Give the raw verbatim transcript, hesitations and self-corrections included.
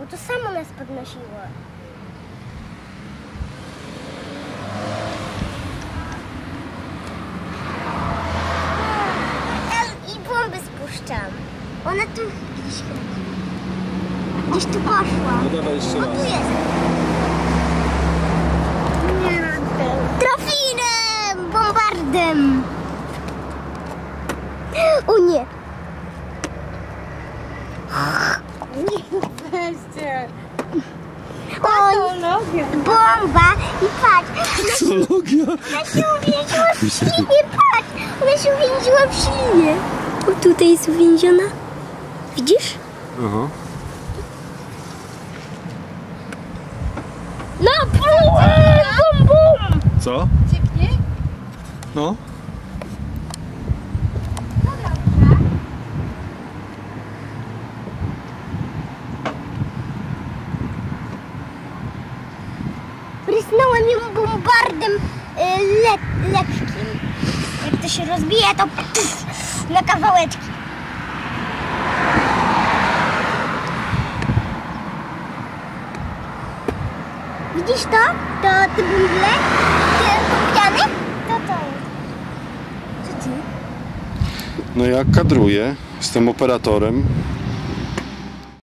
to samo nas podnosiło. I bomby spuszczam. Ona tu gdzieś chodzi. Gdzieś tu poszła. No dawaj jeszcze O, raz. tu jest. Nie radzę. Trofinem! Bombardem! O nie! Nie weźcie. O, nogę. bomba! I patrz! Zoologia. Ona się uwięziła w ślinie, patrz! Ona się uwięziła w ślinie. O, tutaj jest uwięziona. Widzisz? Aha. No, bum, bum, bum! Co? Ciepnie? No. Prysnąłem ją bombardem y, le lekkim. Jak to się rozbije, to pff, na kawałeczki. Widzisz to? To ty bundle? Te kupiany? To to jest. Co ty? No ja kadruję, jestem operatorem.